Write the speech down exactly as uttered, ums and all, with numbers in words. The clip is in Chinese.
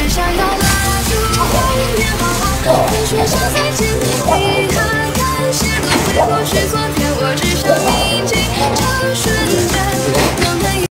只想要拉住红颜浩浩，跟学长再见。